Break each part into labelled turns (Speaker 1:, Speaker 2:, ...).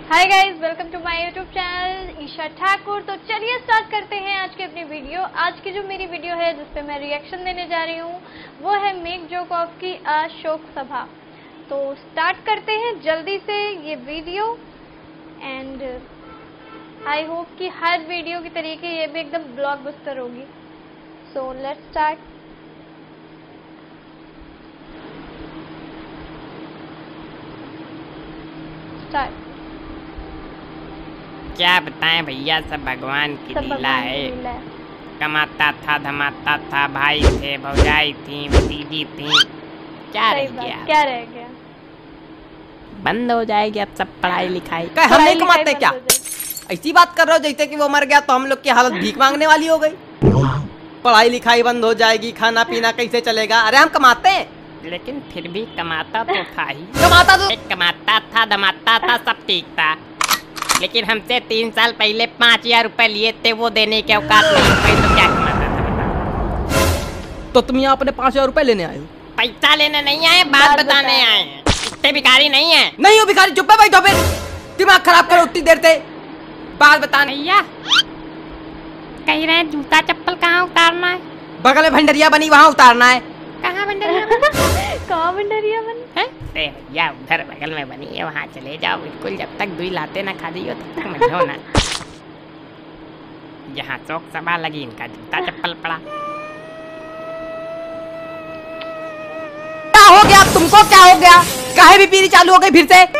Speaker 1: Hi guys, welcome to my YouTube channel Isha Thakur. तो चलिए start करते हैं आज की अपनी वीडियो। आज की जो मेरी वीडियो है जिस पे मैं रिएक्शन देने जा रही हूँ वो है मेक जोक ऑफ की शोक सभा। तो स्टार्ट करते हैं जल्दी से ये वीडियो एंड आई होप कि हर वीडियो की तरीके ये भी एकदम ब्लॉकबस्टर होगी। So let's start.
Speaker 2: क्या बताएं भैया, सब भगवान की लीला है। कमाता था धमाता था, भाई थे भौजाई थी भतीजी थी, क्या रह गया?
Speaker 1: क्या रह गया?
Speaker 2: बंद हो जाएगी अब सब पढ़ाई लिखाई।
Speaker 3: हम नहीं कमाते क्या? ऐसी बात कर रहे हो जैसे कि वो मर गया तो हम लोग की हालत भीख मांगने वाली हो गई। पढ़ाई लिखाई बंद हो जाएगी, खाना पीना कैसे चलेगा? अरे हम कमाते हैं,
Speaker 2: लेकिन फिर भी कमाता तो था ही।
Speaker 3: कमाता
Speaker 2: था धमाता था, सब ठीक था। लेकिन हमसे 3 साल पहले 5000 रुपए लिए थे, वो देने के औकात नहीं हुए तो क्या कमाता था?
Speaker 3: तो तुम यहाँ अपने 5000 रुपए लेने आए हो?
Speaker 2: पैसा लेने नहीं आए, बात बताने आए हैं। इतने भिखारी नहीं है।
Speaker 3: नहीं हो भिखारी, चुप है भाई। तो फिर दिमाग खराब करो उतनी देर से बात बताने।
Speaker 2: भैया कह रहे हैं जूता चप्पल कहाँ उतारना है?
Speaker 3: बगल में भंडरिया बनी वहाँ उतारना है।
Speaker 2: कहाँ भंडरिया बनी?
Speaker 1: कहाँ भंडरिया बनी है?
Speaker 2: भैया उधर बगल में बनी है, वहाँ चले जाओ बिल्कुल। जब तक दुई लाते ना खा दी हो तब तक मत हो ना। यहाँ शोक सभा लगी, इनका जूता चप्पल पड़ा।
Speaker 3: क्या हो गया तुमको? क्या हो गया? काहे भी पीरी चालू हो गई फिर से?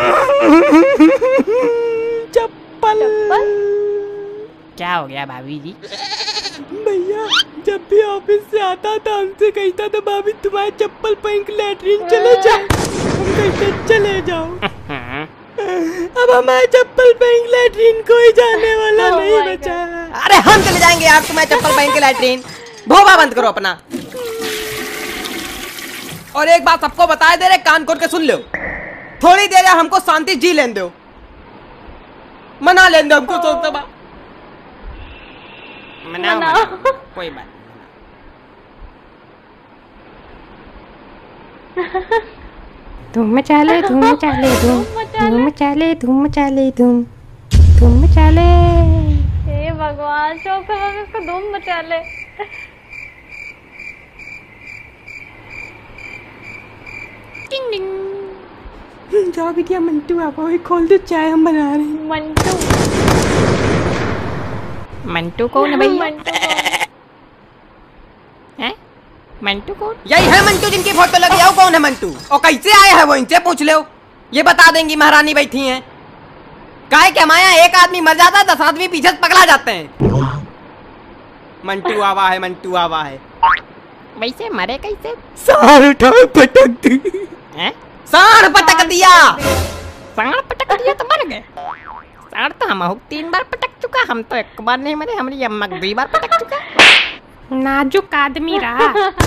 Speaker 3: चप्पल
Speaker 2: क्या हो गया भाभी जी?
Speaker 3: भैया जब भी ऑफिस से आता था हमसे कहता था भाभी तुम्हारे चप्पल पहन के लैट्रिन चले जाओ। हम कहते चले जाओ। अब हमारे चप्पल पहन के लैट्रिन कोई जाने वाला नहीं बचा। अरे हम चले जाएंगे यार तुम्हारे चप्पल पहन के लैट्रिन। भोगा बंद करो अपना। और एक बात सबको बताए दे रहे, कान खोल के सुन लो। थोड़ी देर हमको शांति जी लेने दो, मना लेने दो हमको। सोच सभा
Speaker 2: मनाओ कोई बात। धूम मचा ले धूम मचा ले धूम, धूम मचा ले धूम मचा ले धूम, धूम मचा ले।
Speaker 1: हे भगवान, शोक सभा में इसको धूम मचा ले।
Speaker 2: टिंग टिंग।
Speaker 3: जाओ बिटिया मंटू आप खोल दो, चाय हम बना रहे हैं।
Speaker 2: मंटू कौन है भैया? हैं? मंटू कौन?
Speaker 3: यही है मंटू जिनकी फोटो लगी है। कौन है मंटू और कैसे आया है वो? इनसे पूछ लो, ये बता देंगी। महारानी बैठी हैं। काहे क्या माया, एक आदमी मर जाता है 10 आदमी पीछे से पकड़ा जाते हैं। मंटू आवा है, मंटू आवा है।
Speaker 2: वैसे मरे कैसे?
Speaker 3: साड़ उठा पटक दी।
Speaker 2: हैं?
Speaker 3: साड़ पटक दिया।
Speaker 2: साड़ पटक दिया तो मर गए? साड़ तो हम 3 बार पटक चुका, हम तो 1 बार नहीं मरे। हमारी अम्मा 2 बार पटक चुका। नाजुक आदमी रहा।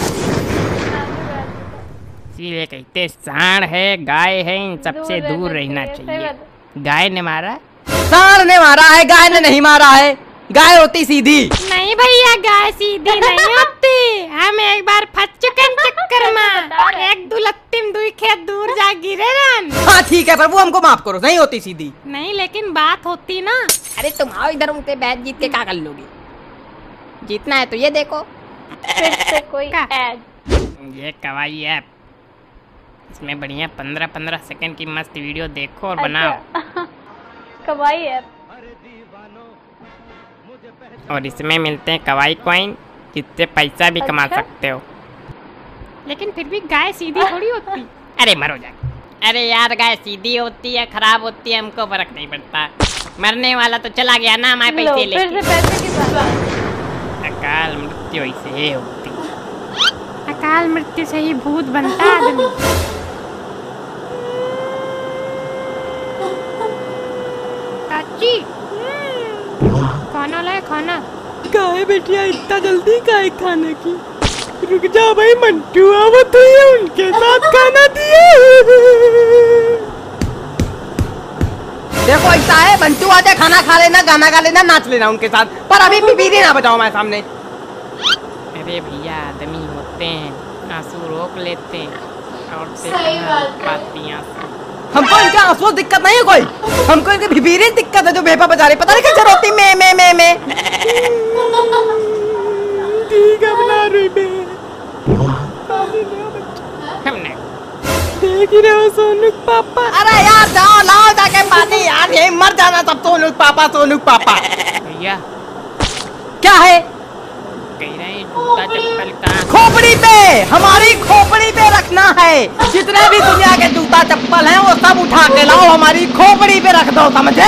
Speaker 2: इसीलिए कहते साड़ है गाय है, इन सबसे दूर रहना चाहिए। गाय ने मारा?
Speaker 3: साड़ ने मारा है, गाय ने नहीं मारा है। गाय होती सीधी।
Speaker 2: नहीं भैया, गाय सीधी नहीं होती। हम एक बार फंस चुके चक्कर में। एक दुलत्तिम 2 खेत दूर जा गिरे रन।
Speaker 3: हाँ ठीक है, पर वो हमको माफ करो, नहीं होती सीधी।
Speaker 2: नहीं लेकिन बात होती ना। अरे तुम आओ इधर, उनसे बैट जीत के क्या कर लोगे? जीतना है तो ये देखो।
Speaker 1: फिर से कोई ऐड।
Speaker 2: ये कवाई ऐप, इसमें बढ़िया 15-15 सेकंड की मस्त वीडियो देखो और बनाओ।
Speaker 1: Kwai app.
Speaker 2: और इसमें मिलते हैं कवाई कॉइन, जिससे पैसा भी कमा सकते हो। लेकिन फिर भी गाय सीधी थोड़ी होती। अरे मरो जाके। अरे यार गाय सीधी होती है खराब होती है हमको फर्क नहीं पड़ता। मरने वाला तो चला गया ना, हमारे पैसे लेके।
Speaker 1: फिर से पैसे की बात।
Speaker 2: अकाल मृत्यु ऐसे ही होती। अकाल मृत्यु से ही भूत बनता आदमी। चाची खाना लाए, खाना।
Speaker 3: काहे बेटिया इतना जल्दी काहे खाने की? रुक जा भाई, मंटू आवा तो ये उनके साथ खाना दिए। देखो ऐसा है, मंटू आ जाए खाना खा लेना, गाना गा लेना, नाच लेना उनके साथ, पर अभी बीवी ना बजाओ हमारे सामने।
Speaker 2: अरे भैया आदमी होते हैं, आंसू रोक लेते हैं और से पाती आंसू।
Speaker 3: हमको इनके आंसू दिक्कत नहीं है कोई, हमको इनके भिबीरी दिक्कत है जो भेपा बजा रही, पता नहीं कैसे रोती मैं। ठीक है बना रही
Speaker 2: हमने
Speaker 3: देख ही रहे हो सोनू पापा। अरे यार जाओ लाओ जाके पानी यार, यही मर जाना सब सोनू पापा।
Speaker 2: भैया
Speaker 3: क्या है?
Speaker 2: कह रहे हैं जूता चप्पल कहाँ?
Speaker 3: खोपड़ी पे, हमारी खोपड़ी पे रखना है। जितने भी दुनिया के जूता चप्पल हैं वो सब उठा के लाओ, हमारी खोपड़ी पे रख दो, समझे?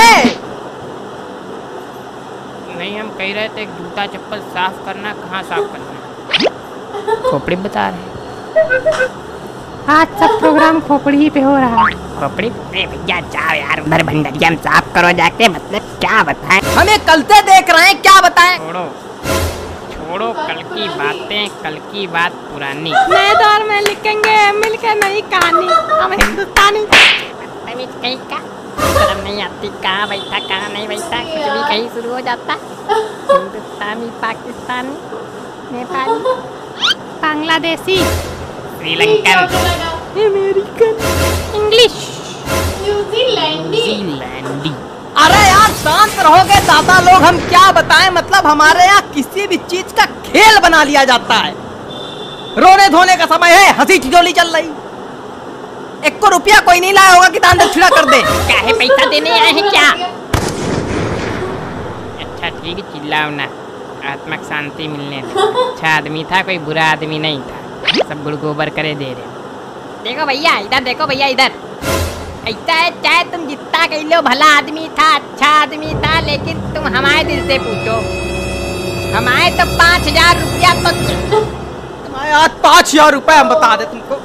Speaker 2: नहीं हम कह रहे थे जूता चप्पल साफ करना, कहाँ साफ करना? खोपड़ी बता रहे।
Speaker 4: आज सब प्रोग्राम खोपड़ी पे हो रहा है।
Speaker 2: खोपड़ी? अरे भैया जाओ यार उधर भंडरिया में साफ करो जाके, मतलब क्या बताएं?
Speaker 3: हमें कल से देख रहे हैं, क्या बताएं?
Speaker 2: छोड़ो कल की बातें, कल की बात पुरानी।
Speaker 4: नए दौर में लिखेंगे मिलकर नई कहानी, हम हिंदुस्तानी।
Speaker 2: कहीं का शर्म नहीं आती, कहाँ बैठा कहाँ नहीं बैठा, कुछ भी कहीं शुरू हो जाता। हिंदुस्तानी, पाकिस्तानी, नेपाली,
Speaker 4: बांग्लादेशी,
Speaker 2: श्रीलंकन,
Speaker 3: अमेरिकन,
Speaker 2: इंग्लिश,
Speaker 1: न्यूजीलैंडी।
Speaker 3: अरे यार शांत रहोगे दादा लोग, हम क्या बताएं? मतलब हमारे यहाँ किसी भी चीज का खेल बना लिया जाता है। रोने धोने का समय है, हंसी ठिठोली चल रही। 1 रुपया कोई नहीं लाया होगा कि दान दक्षिणा कर दे।
Speaker 2: क्या है पैसा देने आए हैं क्या? अच्छा ठीक है चिल्लाओ ना, आत्मा की शांति मिलने दो। अच्छा आदमी था, कोई बुरा आदमी नहीं था, सब गुड़ गोबर करे दे रहे। देखो भैया इधर देखो, भैया इधर ऐसा है, चाहे तुम जितना कह लो भला आदमी था, अच्छा आदमी था, लेकिन तुम हमारे दिल से पूछो, हमारे तो 5000 रुपया तो
Speaker 3: तुम्हारे आज 5000 रुपए हम बता दे तुमको।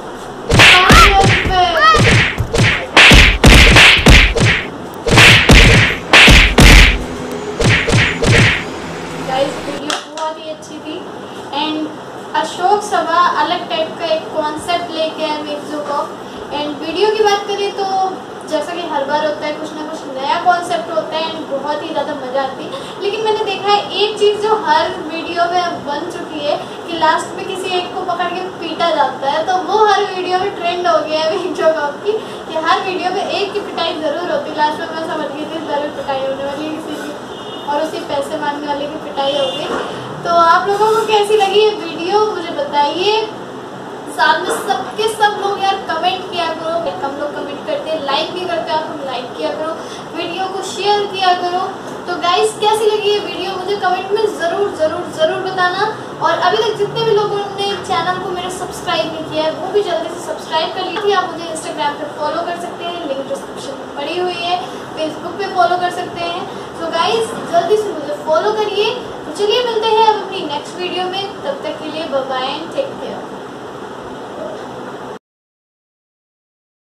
Speaker 1: गाइस वीडियो बहुत ही अच्छी थी एंड अशोक सभा अलग टाइप का एक कॉन्सेप्ट लेके आए मेकजोकॉफ। एंड वीडियो की बात करें तो जैसा कि हर बार होता है कुछ ना कुछ नया कॉन्सेप्ट होता है एंड बहुत ही ज़्यादा मज़ा आती है। लेकिन मैंने देखा है एक चीज़ जो हर वीडियो में अब बन चुकी है कि लास्ट में किसी एक को पकड़ के पीटा जाता है, तो वो हर वीडियो में ट्रेंड हो गया है मेकजोकॉफ की कि हर वीडियो में एक की पिटाई ज़रूर होती है। लास्ट में मैं समझ गई थी ज़रूर पिटाई होने वाली है किसी की और उसी पैसे मांगने वाले की पिटाई हो गई। तो आप लोगों को कैसी लगी ये वीडियो मुझे बताइए। साथ में सबके सब लोग यार कमेंट किया करो, कम लोग कमेंट करते हैं, लाइक भी करते हैं, आप लाइक किया करो, वीडियो को शेयर किया करो। तो गाइस कैसी लगी ये वीडियो मुझे कमेंट में ज़रूर बताना। और अभी तक जितने भी लोगों ने चैनल को मेरा सब्सक्राइब नहीं किया है वो भी जल्दी से सब्सक्राइब कर लीजिए। आप मुझे इंस्टाग्राम पे फॉलो कर सकते हैं, लिंक डिस्क्रिप्शन में पड़ी हुई है, फेसबुक पे फॉलो कर सकते हैं। तो गाइस जल्दी से मुझे फॉलो करिए। तो चलिए मिलते हैं अब अपनी नेक्स्ट वीडियो में, तब तक के लिए bye bye and take care.